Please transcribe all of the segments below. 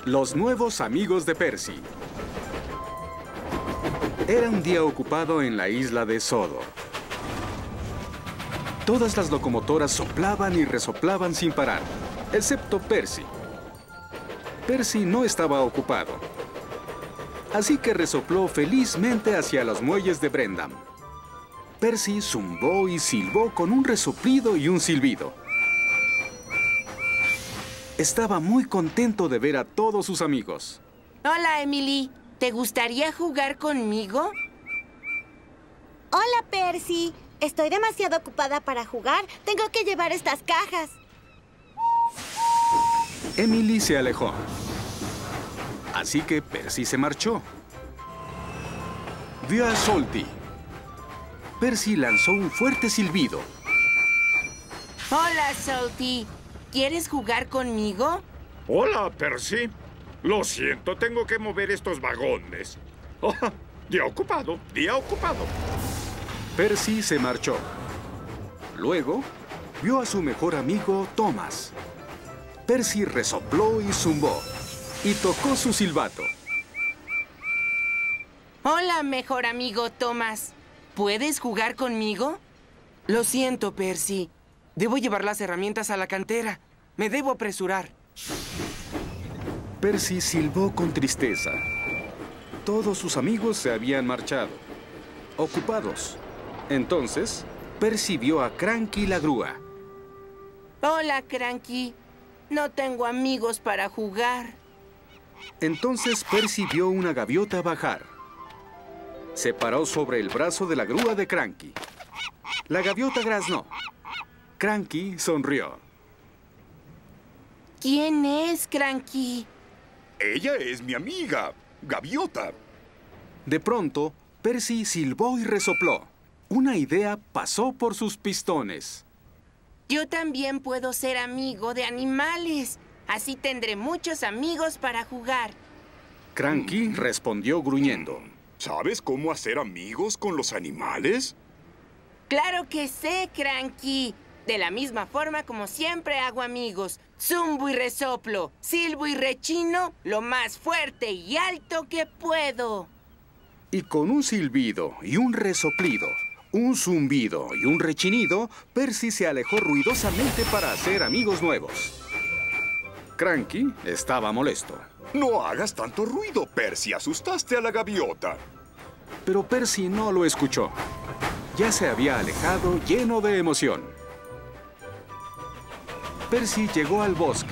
Los nuevos amigos de Percy. Era un día ocupado en la isla de Sodor. Todas las locomotoras soplaban y resoplaban sin parar, excepto Percy. Percy no estaba ocupado, así que resopló felizmente hacia los muelles de Brendam. Percy zumbó y silbó con un resoplido y un silbido. Estaba muy contento de ver a todos sus amigos. Hola, Emily. ¿Te gustaría jugar conmigo? Hola, Percy. Estoy demasiado ocupada para jugar. Tengo que llevar estas cajas. Emily se alejó. Así que Percy se marchó. Vio a Salty. Percy lanzó un fuerte silbido. Hola, Salty. ¿Quieres jugar conmigo? Hola, Percy. Lo siento, tengo que mover estos vagones. Oh, día ocupado, día ocupado. Percy se marchó. Luego, vio a su mejor amigo, Thomas. Percy resopló y zumbó, y tocó su silbato. Hola, mejor amigo Thomas. ¿Puedes jugar conmigo? Lo siento, Percy. Debo llevar las herramientas a la cantera. Me debo apresurar. Percy silbó con tristeza. Todos sus amigos se habían marchado, ocupados. Entonces, Percy vio a Cranky la grúa. Hola, Cranky. No tengo amigos para jugar. Entonces Percy vio una gaviota bajar. Se paró sobre el brazo de la grúa de Cranky. La gaviota graznó. Cranky sonrió. ¿Quién es Cranky? Ella es mi amiga, Gaviota. De pronto, Percy silbó y resopló. Una idea pasó por sus pistones. Yo también puedo ser amigo de animales. Así tendré muchos amigos para jugar. Cranky respondió gruñendo. ¿Sabes cómo hacer amigos con los animales? ¡Claro que sé, Cranky! De la misma forma como siempre hago amigos. Zumbo y resoplo, silbo y rechino lo más fuerte y alto que puedo. Y con un silbido y un resoplido, un zumbido y un rechinido, Percy se alejó ruidosamente para hacer amigos nuevos. Cranky estaba molesto. No hagas tanto ruido, Percy. Asustaste a la gaviota. Pero Percy no lo escuchó. Ya se había alejado lleno de emoción. Percy llegó al bosque.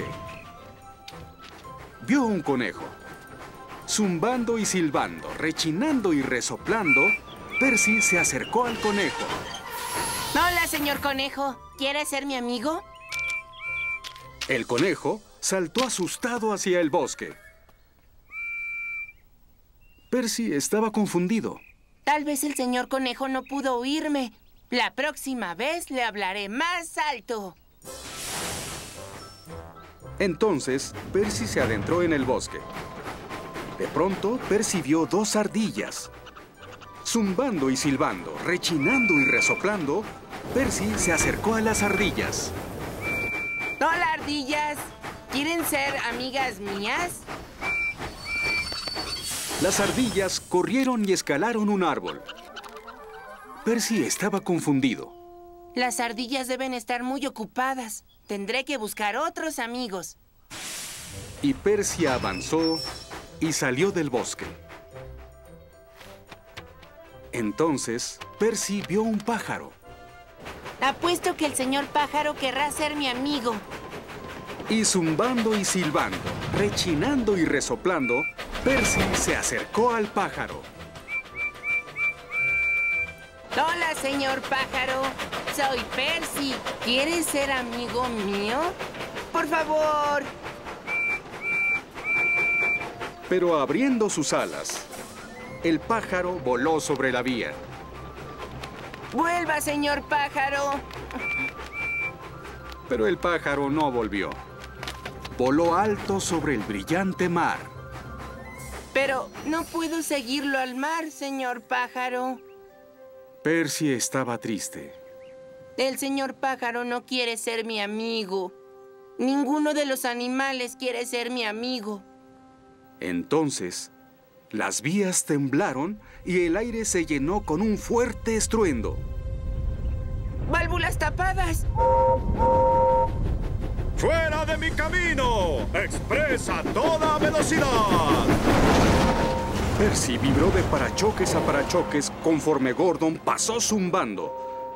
Vio un conejo. Zumbando y silbando, rechinando y resoplando, Percy se acercó al conejo. Hola, señor conejo. ¿Quiere ser mi amigo? El conejo saltó asustado hacia el bosque. Percy estaba confundido. Tal vez el señor conejo no pudo oírme. La próxima vez le hablaré más alto. Entonces, Percy se adentró en el bosque. De pronto, Percy vio dos ardillas. Zumbando y silbando, rechinando y resoplando, Percy se acercó a las ardillas. Hola, ardillas. ¿Quieren ser amigas mías? Las ardillas corrieron y escalaron un árbol. Percy estaba confundido. Las ardillas deben estar muy ocupadas. Tendré que buscar otros amigos. Y Percy avanzó y salió del bosque. Entonces, Percy vio un pájaro. Apuesto que el señor pájaro querrá ser mi amigo. Y zumbando y silbando, rechinando y resoplando, Percy se acercó al pájaro. Hola, señor pájaro. Soy Percy. ¿Quieres ser amigo mío? ¡Por favor! Pero abriendo sus alas, el pájaro voló sobre la vía. ¡Vuelva, señor pájaro! Pero el pájaro no volvió. Voló alto sobre el brillante mar. Pero no puedo seguirlo al mar, señor pájaro. Percy estaba triste. El señor pájaro no quiere ser mi amigo. Ninguno de los animales quiere ser mi amigo. Entonces, las vías temblaron y el aire se llenó con un fuerte estruendo. ¡Válvulas tapadas! ¡Fuera de mi camino! ¡Express a toda velocidad! Percy vibró de parachoques a parachoques conforme Gordon pasó zumbando.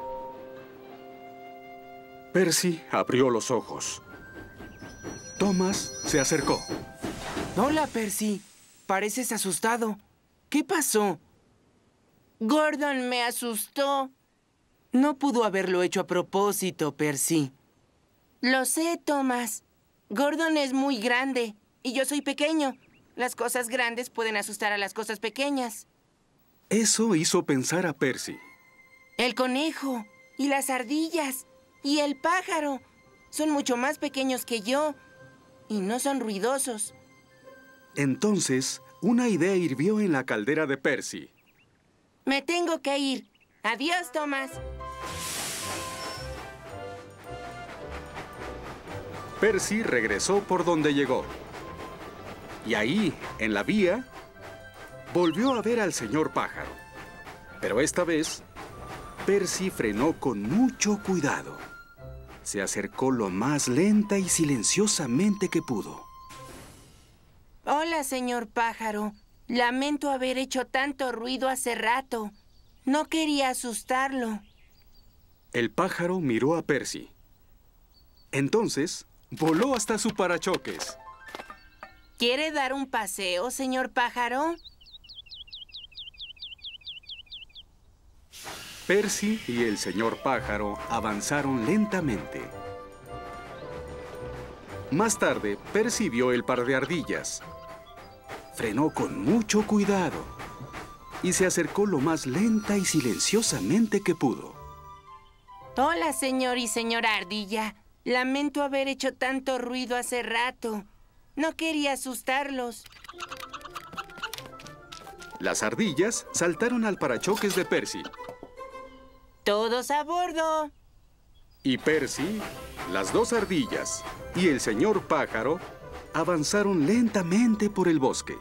Percy abrió los ojos. Thomas se acercó. Hola, Percy. Pareces asustado. ¿Qué pasó? Gordon me asustó. No pudo haberlo hecho a propósito, Percy. Lo sé, Thomas. Gordon es muy grande y yo soy pequeño. Las cosas grandes pueden asustar a las cosas pequeñas. Eso hizo pensar a Percy. El conejo y las ardillas y el pájaro son mucho más pequeños que yo y no son ruidosos. Entonces, una idea hirvió en la caldera de Percy. Me tengo que ir. Adiós, Thomas. Percy regresó por donde llegó. Y ahí, en la vía, volvió a ver al señor pájaro. Pero esta vez, Percy frenó con mucho cuidado. Se acercó lo más lenta y silenciosamente que pudo. Hola, señor pájaro. Lamento haber hecho tanto ruido hace rato. No quería asustarlo. El pájaro miró a Percy. Entonces, voló hasta su parachoques. ¿Quiere dar un paseo, señor pájaro? Percy y el señor pájaro avanzaron lentamente. Más tarde, Percy vio el par de ardillas. Frenó con mucho cuidado y se acercó lo más lenta y silenciosamente que pudo. Hola, señor y señora ardilla. Lamento haber hecho tanto ruido hace rato. No quería asustarlos. Las ardillas saltaron al parachoques de Percy. ¡Todos a bordo! Y Percy, las dos ardillas y el señor pájaro avanzaron lentamente por el bosque.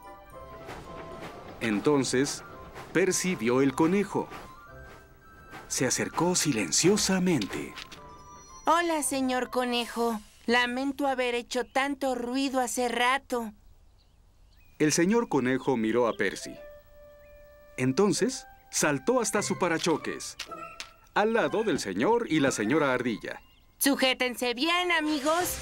Entonces, Percy vio el conejo. Se acercó silenciosamente. Hola, señor conejo. Lamento haber hecho tanto ruido hace rato. El señor conejo miró a Percy. Entonces, saltó hasta su parachoques, al lado del señor y la señora ardilla. Sujétense bien, amigos.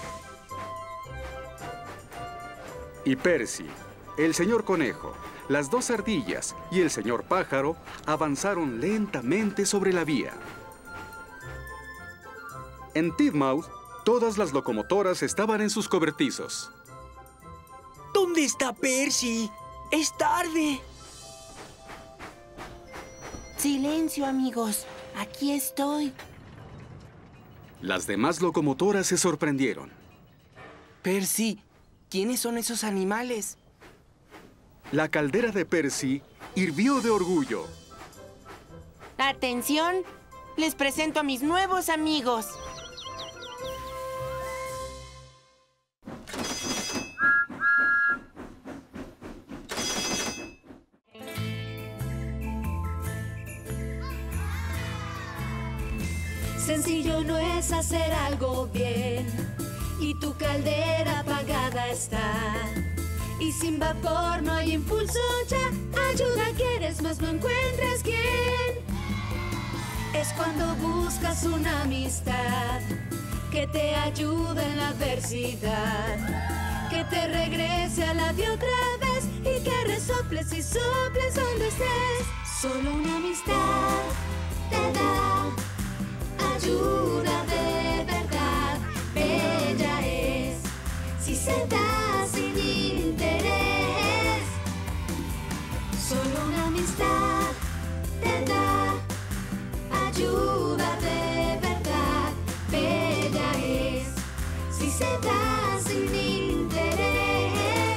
Y Percy, el señor conejo, las dos ardillas y el señor pájaro avanzaron lentamente sobre la vía. En Titmouth, todas las locomotoras estaban en sus cobertizos. ¿Dónde está Percy? ¡Es tarde! Silencio, amigos. Aquí estoy. Las demás locomotoras se sorprendieron. Percy, ¿quiénes son esos animales? La caldera de Percy hirvió de orgullo. ¡Atención! Les presento a mis nuevos amigos. Sencillo no es hacer algo bien y tu caldera apagada está. Y sin vapor no hay impulso ya. Ayuda quieres, mas no encuentras quién. Es cuando buscas una amistad que te ayude en la adversidad, que te regrese a la de otra vez y que resoples y soples donde estés. Solo una amistad te da ayuda de verdad. Bella es si se da sin interés. Solo una amistad te da ayuda de verdad. Bella es si se da sin interés.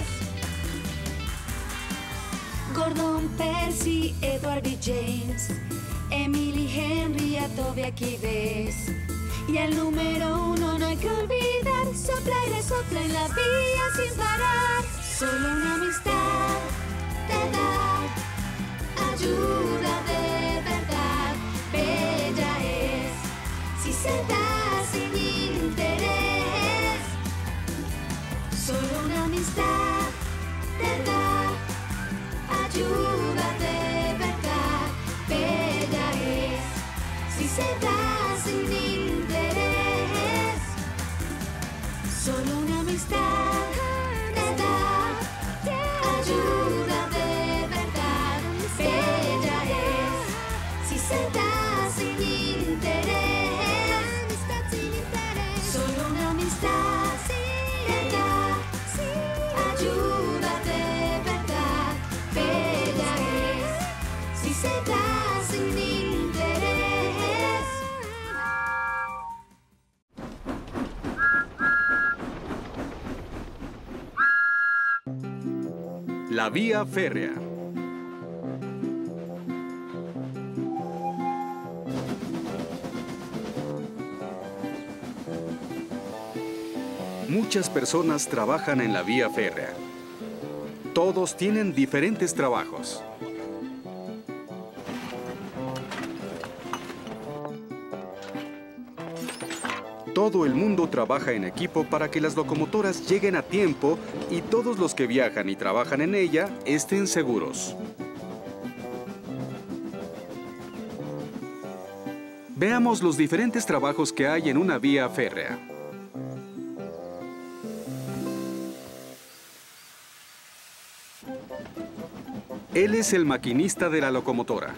Gordon, Percy, Edward y James, Emily, Henry, a Toby aquí ves. Y al número 1 no hay que olvidar. Sopla y resopla en la vía sin parar. Solo una amistad te da ayuda de verdad. Bella es si se da sin interés. Solo una amistad te da ayuda de verdad. Bella es si se da sin interés. Solo una amistad te da ayuda de verdad. Bella es si se da sin interés. Solo una amistad te da ayuda de verdad. Bella es si se da sin interés. La vía férrea. Muchas personas trabajan en la vía férrea. Todos tienen diferentes trabajos. Todo el mundo trabaja en equipo para que las locomotoras lleguen a tiempo y todos los que viajan y trabajan en ella estén seguros. Veamos los diferentes trabajos que hay en una vía férrea. Él es el maquinista de la locomotora.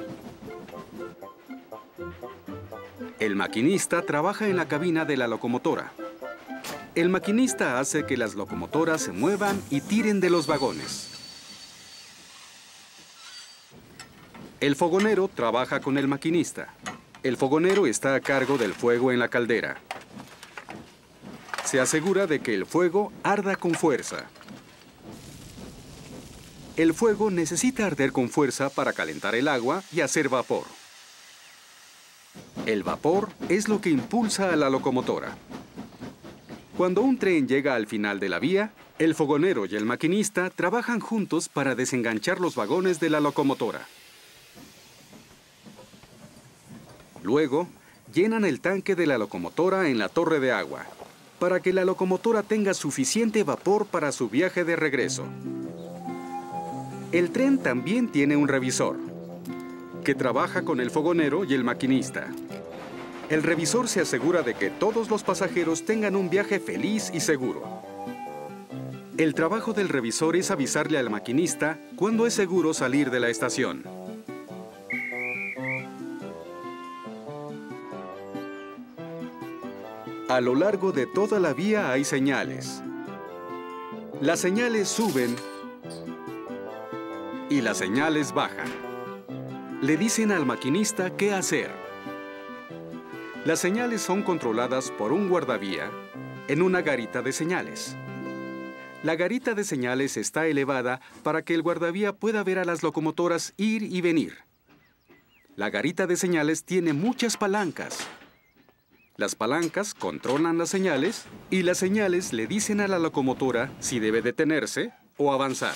El maquinista trabaja en la cabina de la locomotora. El maquinista hace que las locomotoras se muevan y tiren de los vagones. El fogonero trabaja con el maquinista. El fogonero está a cargo del fuego en la caldera. Se asegura de que el fuego arda con fuerza. El fuego necesita arder con fuerza para calentar el agua y hacer vapor. El vapor es lo que impulsa a la locomotora. Cuando un tren llega al final de la vía, el fogonero y el maquinista trabajan juntos para desenganchar los vagones de la locomotora. Luego, llenan el tanque de la locomotora en la torre de agua, para que la locomotora tenga suficiente vapor para su viaje de regreso. El tren también tiene un revisor, que trabaja con el fogonero y el maquinista. El revisor se asegura de que todos los pasajeros tengan un viaje feliz y seguro. El trabajo del revisor es avisarle al maquinista cuándo es seguro salir de la estación. A lo largo de toda la vía hay señales. Las señales suben y las señales bajan. Le dicen al maquinista qué hacer. Las señales son controladas por un guardavía en una garita de señales. La garita de señales está elevada para que el guardavía pueda ver a las locomotoras ir y venir. La garita de señales tiene muchas palancas. Las palancas controlan las señales y las señales le dicen a la locomotora si debe detenerse o avanzar.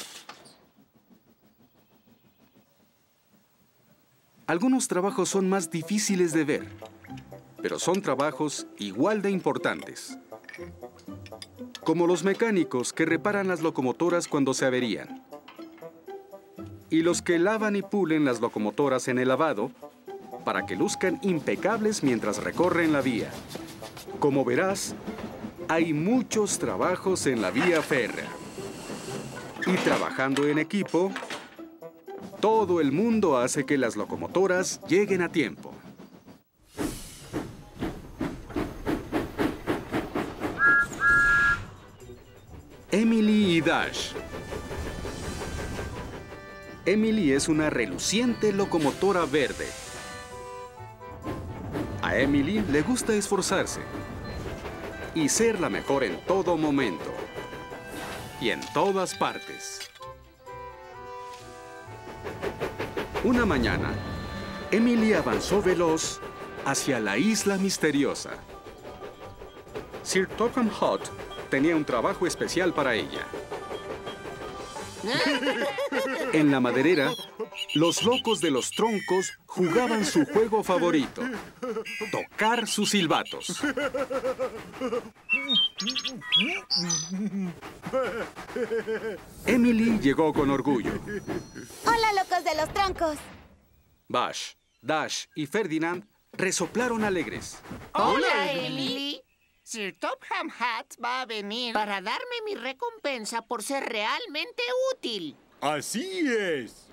Algunos trabajos son más difíciles de ver, pero son trabajos igual de importantes. Como los mecánicos que reparan las locomotoras cuando se averían. Y los que lavan y pulen las locomotoras en el lavado para que luzcan impecables mientras recorren la vía. Como verás, hay muchos trabajos en la vía férrea. Y trabajando en equipo, todo el mundo hace que las locomotoras lleguen a tiempo. Emily y Dash. Emily es una reluciente locomotora verde. A Emily le gusta esforzarse y ser la mejor en todo momento y en todas partes. Una mañana, Emily avanzó veloz hacia la isla misteriosa. Sir Topham Hatt tenía un trabajo especial para ella. En la maderera, los locos de los troncos jugaban su juego favorito: tocar sus silbatos. Emily llegó con orgullo. ¡Hola, locos de los troncos! Bash, Dash y Ferdinand resoplaron alegres. Hola, Emily. Sir Topham Hatt va a venir para darme mi recompensa por ser realmente útil. Así es.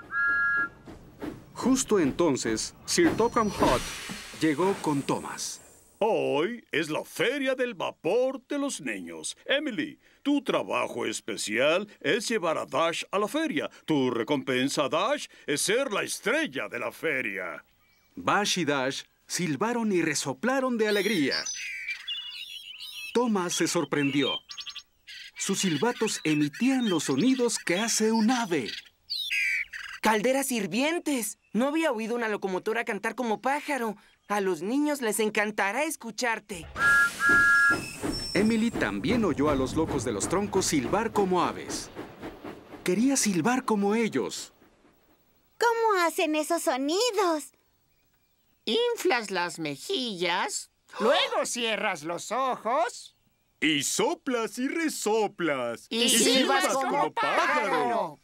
Justo entonces, Sir Topham Hatt llegó con Thomas. Hoy es la Feria del Vapor de los Niños. Emily, tu trabajo especial es llevar a Dash a la feria. Tu recompensa, Dash, es ser la estrella de la feria. Bash y Dash silbaron y resoplaron de alegría. Thomas se sorprendió. Sus silbatos emitían los sonidos que hace un ave. ¡Calderas hirvientes! No había oído una locomotora cantar como pájaro. A los niños les encantará escucharte. Emily también oyó a los locos de los troncos silbar como aves. Quería silbar como ellos. ¿Cómo hacen esos sonidos? Inflas las mejillas, luego cierras los ojos Y soplas y resoplas. y silbas como pájaro.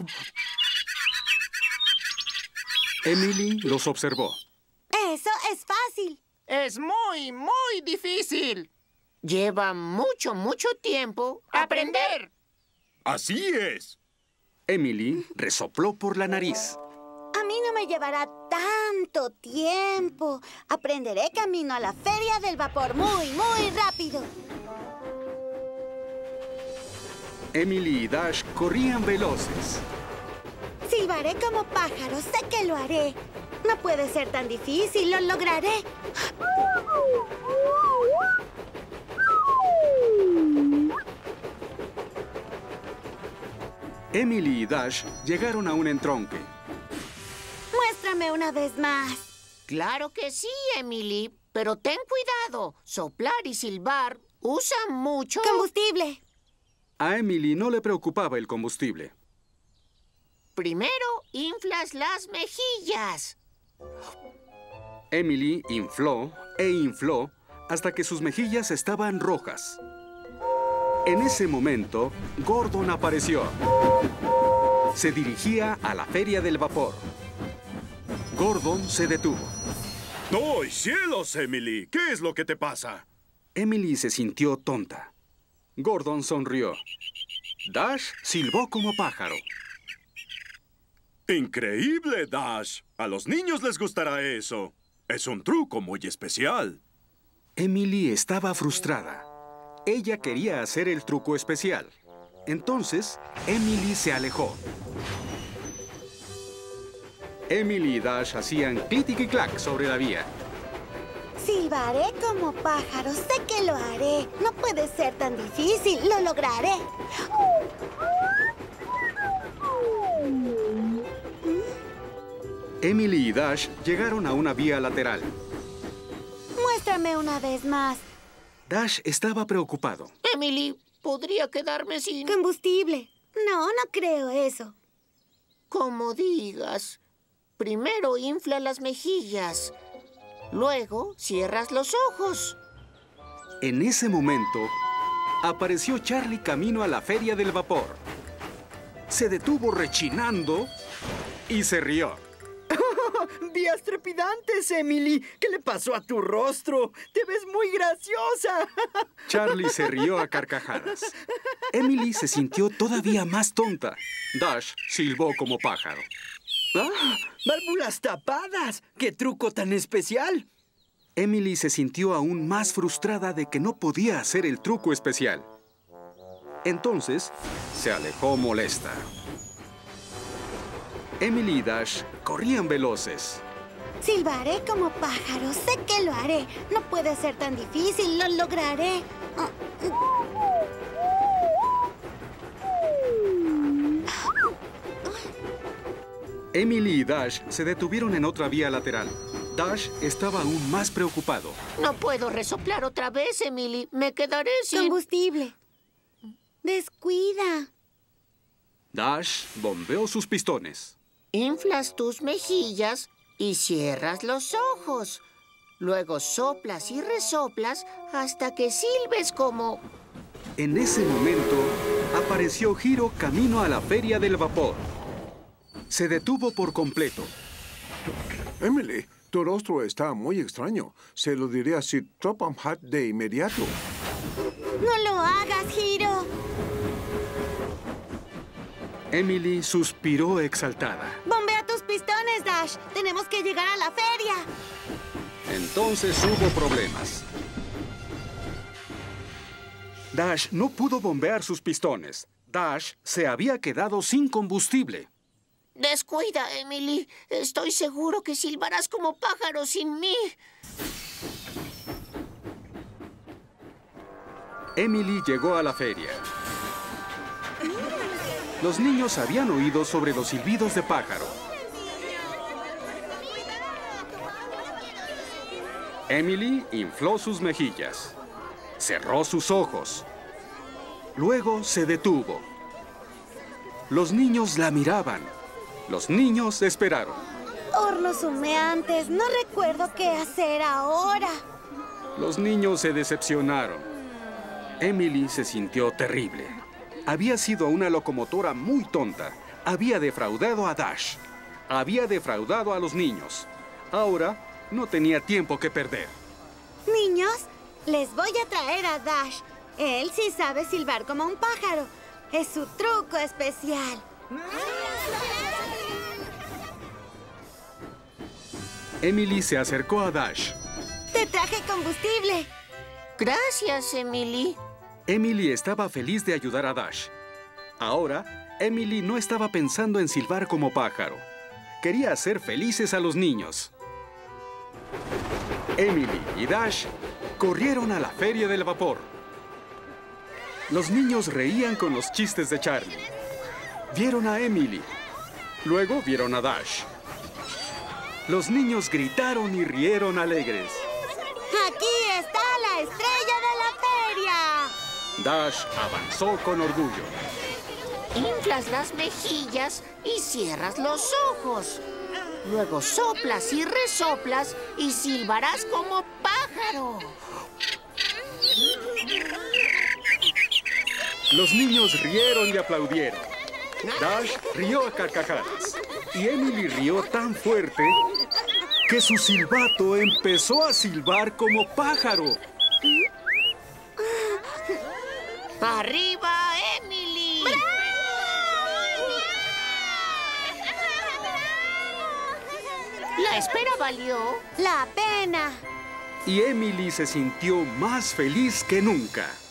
Emily los observó. Eso es fácil. Es muy, muy difícil. Lleva mucho, mucho tiempo aprender. Así es. Emily resopló por la nariz. A mí no me llevará tanto tiempo. Aprenderé camino a la Feria del Vapor muy, muy rápido. Emily y Dash corrían veloces. Silbaré como pájaro, sé que lo haré. No puede ser tan difícil, lo lograré. Emily y Dash llegaron a un entronque. Muéstrame una vez más. Claro que sí, Emily. Pero ten cuidado. Soplar y silbar usan mucho... Combustible. A Emily no le preocupaba el combustible. Primero, inflas las mejillas. Emily infló e infló hasta que sus mejillas estaban rojas. En ese momento, Gordon apareció. Se dirigía a la Feria del Vapor. Gordon se detuvo. ¡Ay, cielos, Emily! ¿Qué es lo que te pasa? Emily se sintió tonta. Gordon sonrió. Dash silbó como pájaro. ¡Increíble, Dash! A los niños les gustará eso. Es un truco muy especial. Emily estaba frustrada. Ella quería hacer el truco especial. Entonces, Emily se alejó. Emily y Dash hacían clitic y clac sobre la vía. Silbaré como pájaro, sé que lo haré. No puede ser tan difícil, lo lograré. Emily y Dash llegaron a una vía lateral. Muéstrame una vez más. Dash estaba preocupado. Emily, podría quedarme sin... Combustible. No, no creo eso. Como digas. Primero infla las mejillas. Luego cierras los ojos. En ese momento, apareció Charlie camino a la Feria del Vapor. Se detuvo rechinando y se rió. Días trepidantes, Emily. ¿Qué le pasó a tu rostro? Te ves muy graciosa. Charlie se rió a carcajadas. Emily se sintió todavía más tonta. Dash silbó como pájaro. ¡Ah! ¡Válvulas tapadas! ¡Qué truco tan especial! Emily se sintió aún más frustrada de que no podía hacer el truco especial. Entonces, se alejó molesta. Emily y Dash corrían veloces. Silbaré como pájaro, sé que lo haré. No puede ser tan difícil, lo lograré. Emily y Dash se detuvieron en otra vía lateral. Dash estaba aún más preocupado. No puedo resoplar otra vez, Emily. Me quedaré sin... Combustible. Descuida. Dash bombeó sus pistones. Inflas tus mejillas y cierras los ojos. Luego soplas y resoplas hasta que silbes como... En ese momento, apareció Hiro camino a la Feria del Vapor. Se detuvo por completo. Emily, tu rostro está muy extraño. Se lo diré a Sir Topham Hatt de inmediato. ¡No lo hagas, Hiro! Emily suspiró exaltada. ¡Bombea tus pistones, Dash! ¡Tenemos que llegar a la feria! Entonces hubo problemas. Dash no pudo bombear sus pistones. Dash se había quedado sin combustible. Descuida, Emily. Estoy seguro que silbarás como pájaro sin mí. Emily llegó a la feria. Los niños habían oído sobre los silbidos de pájaro. Emily infló sus mejillas. Cerró sus ojos. Luego se detuvo. Los niños la miraban. Los niños esperaron. Hornos humeantes, no recuerdo qué hacer ahora. Los niños se decepcionaron. Emily se sintió terrible. Había sido una locomotora muy tonta. Había defraudado a Dash. Había defraudado a los niños. Ahora no tenía tiempo que perder. Niños, les voy a traer a Dash. Él sí sabe silbar como un pájaro. Es su truco especial. Emily se acercó a Dash. ¡Te traje combustible! Gracias, Emily. Emily estaba feliz de ayudar a Dash. Ahora, Emily no estaba pensando en silbar como pájaro. Quería hacer felices a los niños. Emily y Dash corrieron a la Feria del Vapor. Los niños reían con los chistes de Charlie. Vieron a Emily. Luego vieron a Dash. Los niños gritaron y rieron alegres. ¡Aquí está la estrella de la feria! Dash avanzó con orgullo. Inflas las mejillas y cierras los ojos. Luego soplas y resoplas y silbarás como pájaro. Los niños rieron y aplaudieron. Dash rió a carcajadas. Y Emily rió tan fuerte que su silbato empezó a silbar como pájaro. ¡Arriba, Emily! La espera valió ¡La pena! Y Emily se sintió más feliz que nunca.